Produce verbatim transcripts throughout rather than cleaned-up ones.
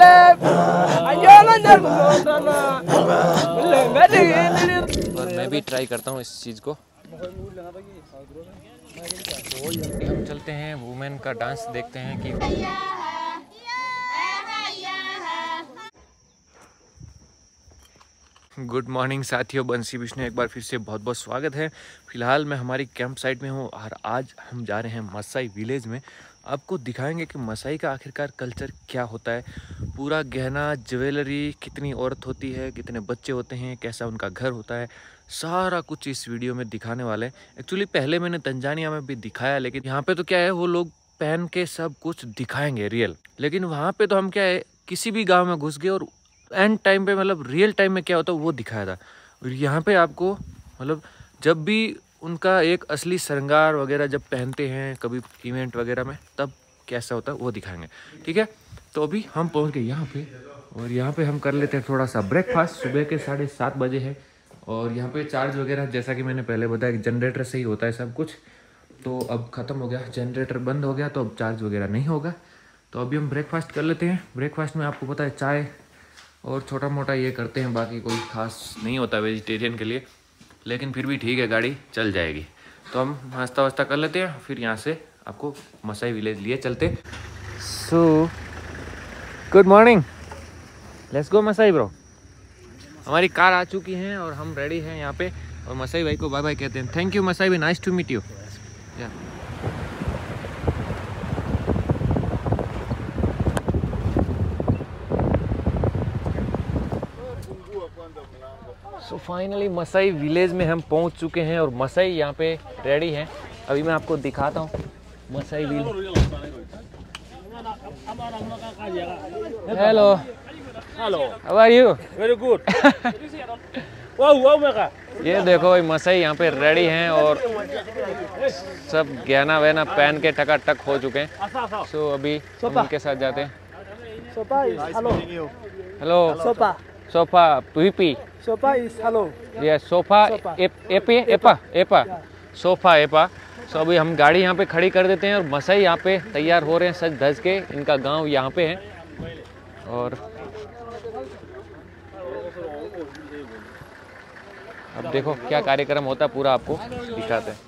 और मैं भी ट्राई करता हूँ इस चीज़ को। हम चलते हैं वुमेन का डांस देखते हैं कि गुड मॉर्निंग साथियों, बंसी विष्णु एक बार फिर से बहुत बहुत स्वागत है। फिलहाल मैं हमारी कैंप साइट में हूँ और आज हम जा रहे हैं मसाई विलेज में। आपको दिखाएंगे कि मसाई का आखिरकार कल्चर क्या होता है, पूरा गहना ज्वेलरी, कितनी औरत होती है, कितने बच्चे होते हैं, कैसा उनका घर होता है, सारा कुछ इस वीडियो में दिखाने वाले हैं। एक्चुअली पहले मैंने तंजानिया में भी दिखाया, लेकिन यहाँ पे तो क्या है, वो लोग पहन के सब कुछ दिखाएंगे रियल, लेकिन वहाँ पे तो हम क्या है किसी भी गाँव में घुस गए और एंड टाइम पे मतलब रियल टाइम में क्या होता है वो दिखाया था। और यहाँ पे आपको मतलब जब भी उनका एक असली श्रृंगार वगैरह जब पहनते हैं कभी इवेंट वगैरह में, तब कैसा होता है वो दिखाएंगे। ठीक है, तो अभी हम पहुँच गए यहाँ पे और यहाँ पे हम कर लेते हैं थोड़ा सा ब्रेकफास्ट। सुबह के साढ़े सात बजे है और यहाँ पे चार्ज वगैरह जैसा कि मैंने पहले बताया कि जनरेटर से ही होता है सब कुछ, तो अब ख़त्म हो गया, जनरेटर बंद हो गया तो अब चार्ज वगैरह नहीं होगा। तो अभी हम ब्रेकफास्ट कर लेते हैं। ब्रेकफास्ट में आपको पता है चाय और छोटा मोटा ये करते हैं, बाकी कोई खास नहीं होता वेजिटेरियन के लिए, लेकिन फिर भी ठीक है, गाड़ी चल जाएगी। तो हम नाश्ता वास्ता कर लेते हैं, फिर यहाँ से आपको मसाई विलेज लिए चलते। So good morning, let's go Masai bro. हमारी कार आ चुकी है और हम रेडी हैं यहाँ पे, और मसाई भाई को बाय बाय कहते हैं। थैंक यू मसाई भाई, nice to meet you. So finally Masai village में हम पहुंच चुके हैं और मसाई यहाँ पे रेडी हैं। अभी मैं आपको दिखाता हूँ Masai village. Hello hello, how are you? Very good. Wow wow mega. ये देखो भाई मसाई यहाँ पे रेडी हैं और सब गहना वहना पहन के टकाटक हो चुके हैं। सो so, अभी हम उनके साथ जाते हैं। हेलो हेलो सोफा सोफा पीपी सोफा इज हेलो। ये सोफा एपी एपा एपा सोफा एपा। सो अभी हम गाड़ी यहाँ पे खड़ी कर देते हैं और मसाई यहाँ पे तैयार हो रहे हैं सज धज के। इनका गांव यहाँ पे है और अब देखो क्या कार्यक्रम होता है पूरा आपको दिखाते हैं।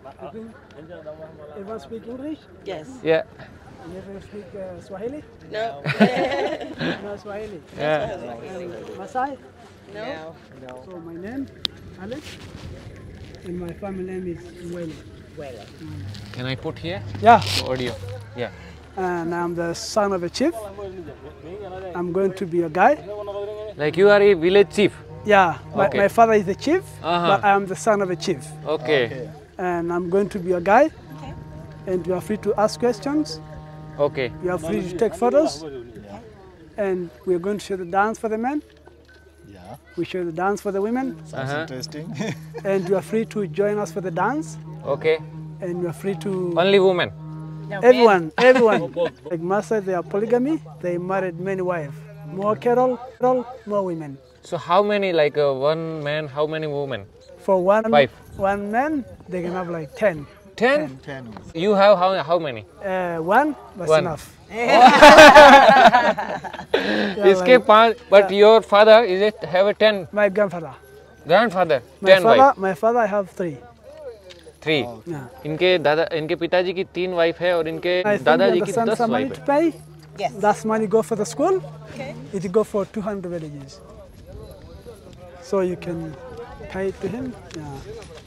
You want to speak English? Yes. Yeah. You ever speak uh, Swahili? No. No Swahili. Yeah. And Masai? No. So my name Alex, and my family name is Wele. Wele. Can I put here? Yeah. Audio. Yeah. And I'm the son of a chief. I'm going to be a guy. Like you are a village chief. Yeah. My, Okay. my father is the chief, Uh-huh. but I am the son of a chief. Okay. And I'm going to be a guy. Okay. And you are free to ask questions. Okay. You are free to take photos. And we're going to show the dance for the men. Yeah, We show the dance for the women. sounds Uh-huh. interesting. And you are free to join us for the dance. Okay. And you are free to Only women. No, everyone, everyone. Like Maasai, they are polygamy. They married many wives. More cattle, cattle, more women. So how many, like uh, one man, how many women? For one Five. one man, they can have like ten. Ten? Ten. You have how, how many? Uh, one, that's One. enough. इसके पांच, but your father is it have a ten My grandfather. grandfather, My ten father, wife, my father, I have three. three. Yeah. इनके दादा, इनके पिताजी की तीन wife है और इनके I think दादाजी you की understand दस some money वाइफ to है। pay. Yes. That money go for the school. Okay. It go for two hundred villages. So you can pay it to him. Yeah.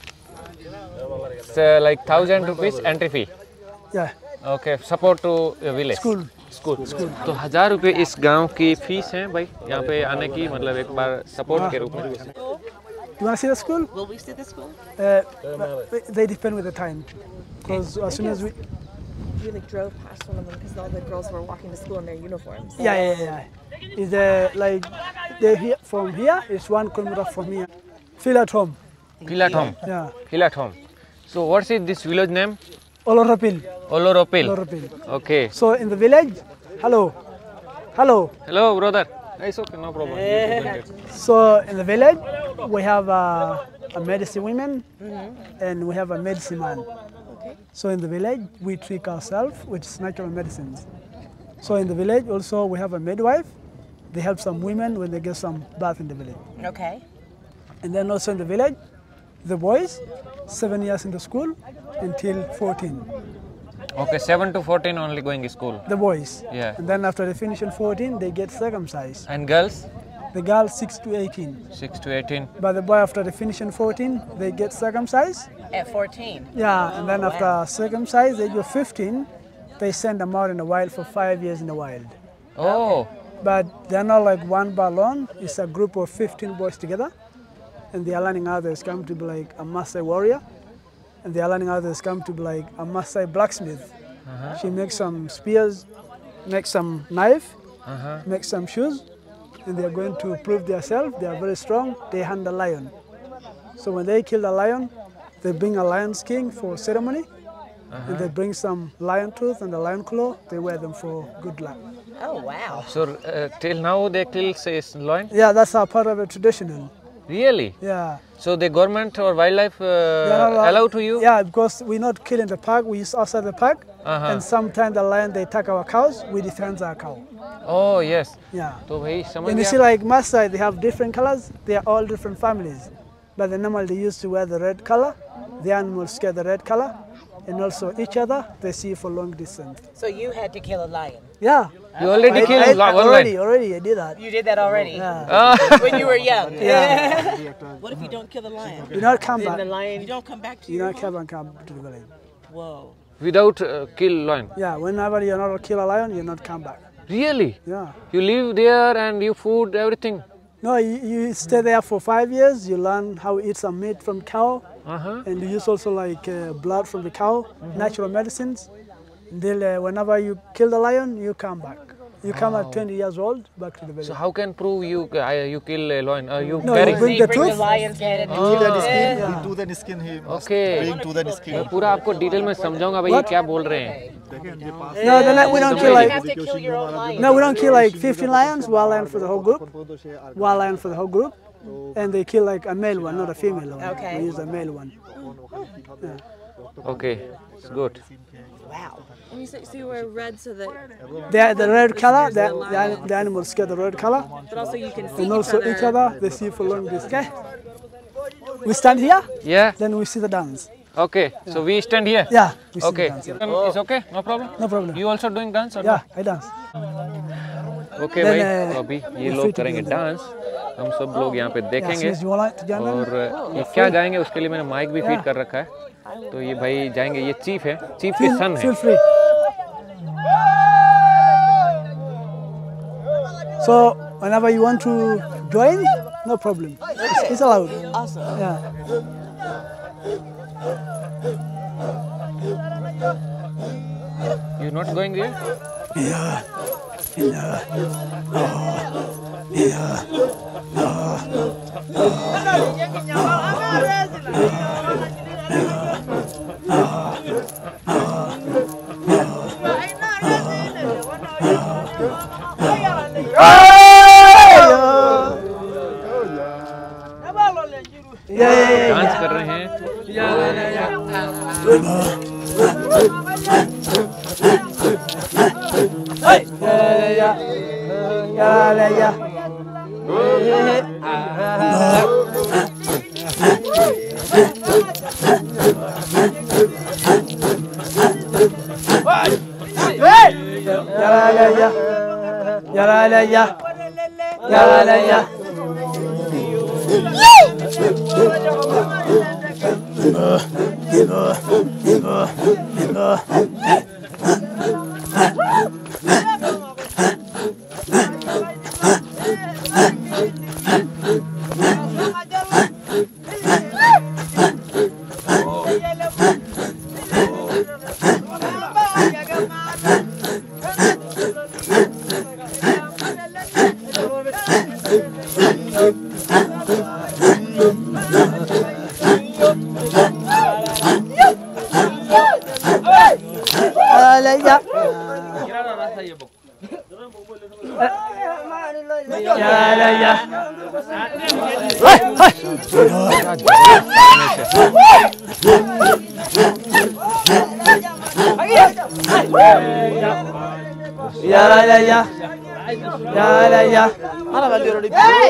So like thousand rupees entry fee. Yeah. Okay, support to village. School. School तो हजार रुपए इस गांव की fees है भाई, यहाँ पे आने की, मतलब एक बार सपोर्ट के रूप में। You want to see the school? Will we see the school? Uh, but they depend with the time. Because as soon as we, We like drove past one of them because all the girls were walking to school in their uniforms. yeah, yeah, yeah. Is uh, like they here from here? It's one kilometer from here. Feel at home. Feel at home. Yeah. Feel at home. So what's it, this village name? Oloropil. Oloropil. Oloropil. Okay. So in the village, hello, hello. Hello brother. It's okay, no problem. So in the village, we have uh, a medicine woman and we have a medicine man. Okay. So in the village, we treat ourselves with natural medicines. So in the village also we have a midwife. They help some women when they get some birth in the village. Okay. And then also in the village, the boys, seven years in the school until fourteen. Okay, seven to fourteen only going to school. The boys. Yeah. And then after they finish in fourteen, they get circumcised. And girls? The girls six to eighteen. six to eighteen. But the boy after they finish in fourteen, they get circumcised. At fourteen. Yeah, and then Oh, after wow. circumcised, they go fifteen, they send them out in the wild for five years in the wild. Oh, But they're not like one bar alone. It's a group of fifteen boys together. And they are learning how they come to be like a Maasai warrior. And they are learning how they come to be like a Maasai blacksmith. uh-huh. She makes some spears, makes some knife, Uh-huh. makes some shoes. And they are going to prove themselves. They are very strong. They hunt the lion. So when they kill the lion, they bring a lion skin for ceremony. Uh-huh. And they bring some lion tooth and the lion claw. They wear them for good luck. Oh, wow. So uh, till now they kill says loin? Yeah, that's our part of a traditional. Really? Yeah. So the government or wildlife uh, They are not allow to you? Yeah, because we're not killing the park. We use outside the park. Uh-huh. And sometimes the lion, they attack our cows. We defend our cow. Oh yes. Yeah. तो भाई समझ And you गया? see like Maasai, they have different colors. They are all different families. But the normal they used to wear the red color. The animals get the red color. And also each other, they see for long distance. So you had to kill a lion. Yeah. You already I, killed I, one already, lion? already, I did that. You did that already? Yeah. Ah. When you were young? Yeah. What if you don't kill the lion? You not come Then back. the lion, you don't come back to You your not come and come to the village. Whoa. Without uh, kill lion? Yeah, whenever you're not kill a lion, you not come back. Really? Yeah. You live there and you food everything? No, you, you stay there for five years. You learn how to eat some meat from cow, Uh-huh. and you use also like uh, blood from the cow, natural medicines. Then uh, whenever you kill the lion, you come back. You come at twenty years old, back to the village. So how can prove you uh, you kill a lion? Uh, you No, carry? you bring You the bring the tooth. lion's head and To the skin, Yeah. to the skin, he must Okay. bring to the skin. मैं पूरा आपको detail में समझाऊंगा भाई ये क्या बोल रहे हैं. No, then we don't kill You like have to kill your own lion. no, we don't kill like fifteen lions. One lion for the whole group. One lion for the whole group, and they kill like a male one, not a female one. Okay. We use a male one. Okay, it's good. Wow. And you say, so you wear red so that, The the red color, the, the, an- the animals get the red color, but also you can see and each also other. each other they see for long distance. Okay. We stand here, Yeah. then we see the dance. Okay. So we stand here. Yeah. We see Okay. the dance. It's okay. No problem. No problem. You also doing dance or Yeah, I dance. Okay Then, भाई uh, तो अभी ये we're लोग free to करेंगे do that. Dance हम सब लोग यहाँ पे Yeah, देखेंगे so you want like to join them? और ये क्या गाएंगे उसके लिए मैंने माइक भी फीड कर रखा है तो ये भाई जाएंगे ये चीफ है चीफ के Feel, सन है feel free. So whenever you want to join, no problem. It's, it's allowed. Awesome. Yeah. You not going there Yeah. Yeah. Yeah. Dance कर रहे हैं Yeah, yeah, yeah. Yeah, yeah, yeah. Yeah, yeah, yeah. Yeah, yeah, yeah. Yeah, yeah. Yeah, yeah, yeah. Ya la ya ya. Ya la ya. Mana bali rodi.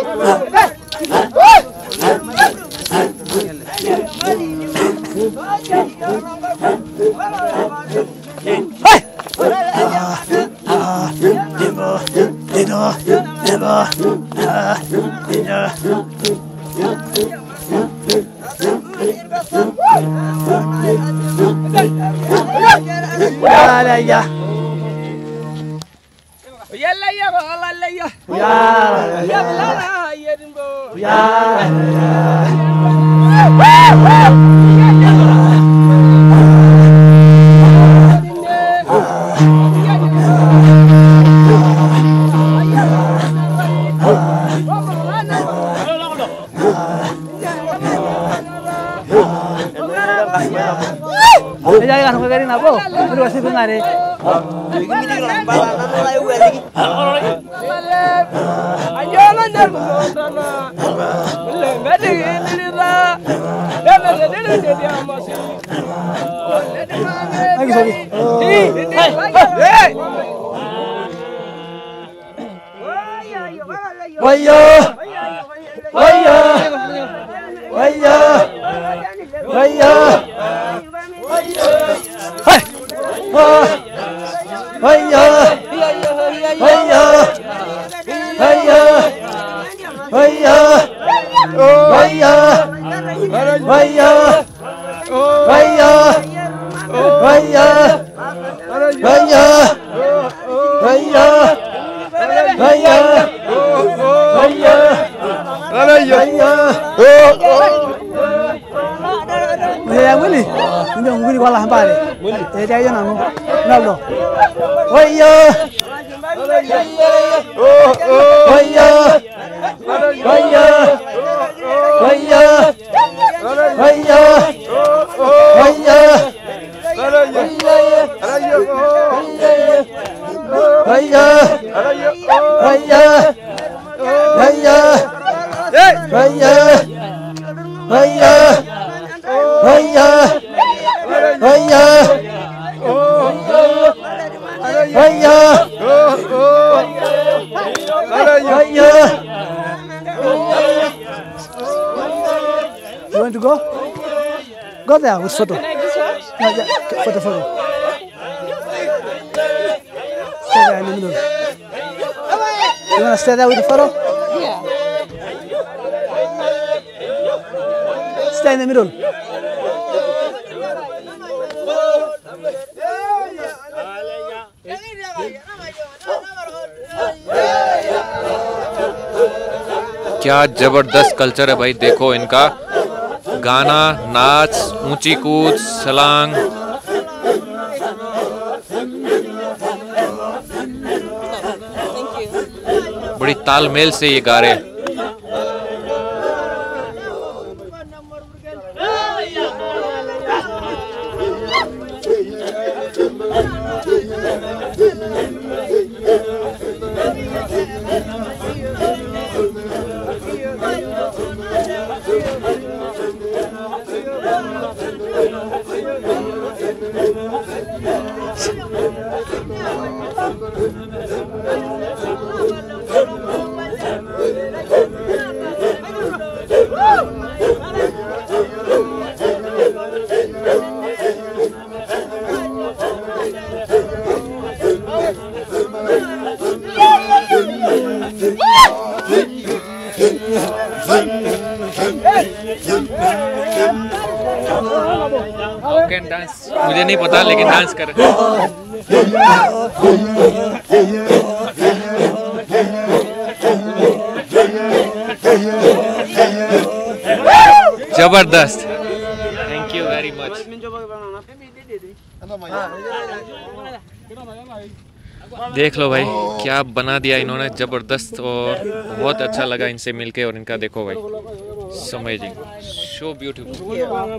Ya la ya. Yalla ya ko Allah ya. Ya Ya la ya dimbo. ya. Jangan kau kering apa? Itu masih benar deh. Lagi lagi. Wayo, wayo, wayo, wayo. Hai, wah, wayo, wayo, wayo, wayo, wayo, wayo, wayo, wayo, wayo, wayo, wayo, yang ini, ini yang ini kalah hampa ni. Eh dia yang nang, nang lo. Wayo, wayo, wayo, wayo, wayo, wayo, wayo, wayo, wayo. Waya, waya, waya, waya, waya, waya. You want to go? Go there with photo. Yeah, yeah, photo, photo. Stay there in the middle. You want to stay there with the photo? Yeah. Stay in the middle. क्या जबरदस्त culture है भाई, देखो इनका गाना, नाच, ऊंची कूद, छलांग। बड़ी तालमेल से ये गा रहे हैं। कैन डांस मुझे नहीं पता, लेकिन डांस कर। जबरदस्त, थैंक यू वेरी मच। देख लो भाई क्या बना दिया इन्होंने, जबरदस्त, और बहुत अच्छा लगा इनसे मिलके। और इनका देखो भाई, amazing, so beautiful.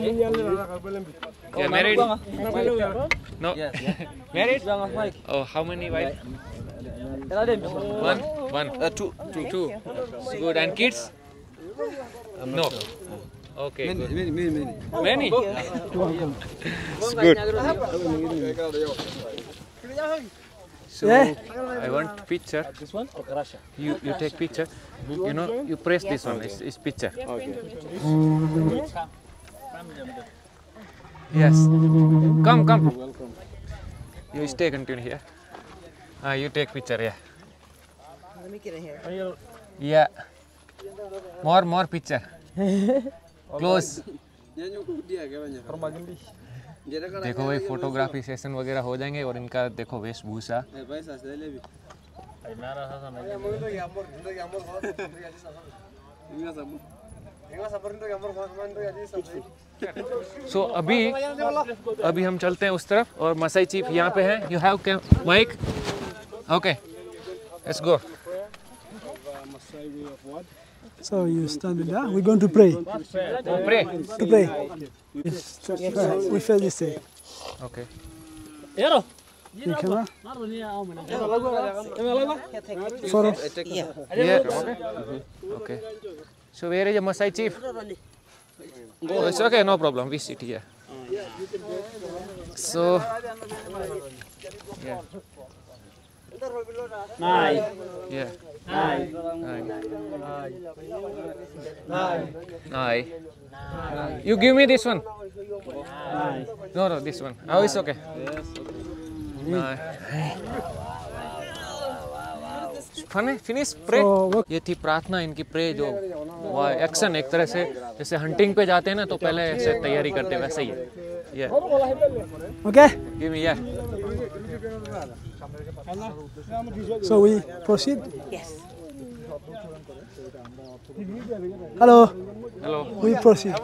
Yeah, married? No. Married? Oh, how many wives? One, one, uh, two, two, two. Good. And kids? No. Okay. Many, many, many, many. Many? It's good. So Yeah. I want picture. This one? You you take picture. You know you press this one. It's, it's picture. Yes. Come come. You stay continue here. Ah, you take picture. Yeah. Let me get in here. Yeah. More more picture. Close. देखो भाई photography session वगैरह हो जाएंगे और इनका देखो वेशभूषा सो so, अभी अभी हम चलते हैं उस तरफ और मसाई चीफ यहाँ पे है you have mic okay let's go So you stand there. We're going to pray. Pray To pray. We feel this way. Okay The camera. Photo. Yeah. Okay. Okay. So where is the Masai chief? Oh, it's okay, no problem. We sit here. So, yeah. Yeah. Nai. You give me this one. No, no, this one. Oh, it's okay. Nai. Fun, finish, pray. So, what- ये थी प्रार्थना इनकी pray जो action एक तरह से जैसे hunting पे जाते हैं ना तो पहले ऐसे तैयारी करते हैं वैसे ही है ये Okay. गिव मी या So we proceed. Yes. Hello. Hello We proceed.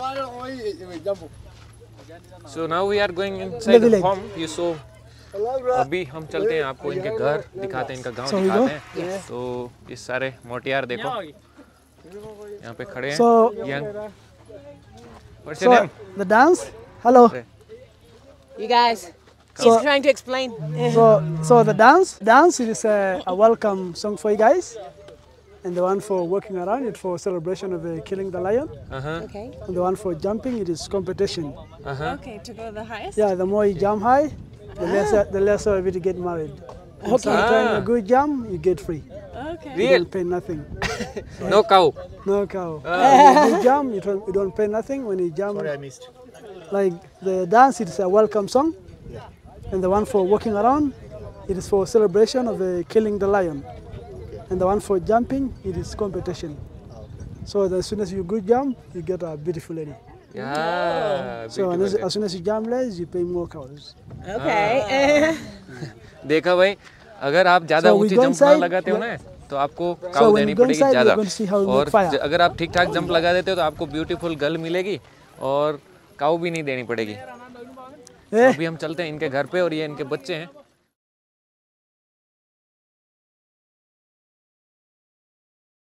So now we are going The inside village. Home you so अभी हम चलते हैं आपको इनके घर दिखाते हैं इनका गांव So we दिखाते हैं तो ये सारे मोटियार देखो यहाँ पे खड़े हैं So, young what's so your name the dance. Hello. You guys, So- he's trying to explain. So, so the dance, dance is a, a welcome song for you guys, and the one for walking around it for celebration of uh, killing the lion, uh-huh Okay. and the one for jumping it is competition. uh-huh Okay, to go the highest? Yeah, the more you jump high, the lesser the lesser of it you get married. And sometimes Ah. a good jump, you get free. Okay. You real don't pay nothing. no cow No cow. When you jump, you don't, you don't pay nothing. When you jump, Sorry, I missed. like the dance, it is a welcome song, and the one for walking around, it is for celebration of uh, killing the lion, and the one for jumping, it is competition. So as soon as you good jump, you get a beautiful lady. yeah So as, beautiful. as soon as you jump less, you pay more cows. Okay. देखा भाई अगर आप ज्यादा So we ऊंची go jump ना inside, लगाते हो ना तो आपको So काऊ when देनी we go पड़ेगी inside, ज्यादा we're going to see how we और make fire. ज- अगर आप ठीक ठाक जंप लगा देते हो तो आपको ब्यूटीफुल गर्ल मिलेगी और काऊ भी नहीं देनी पड़ेगी Eh? अभी हम चलते हैं इनके घर पे और ये इनके बच्चे हैं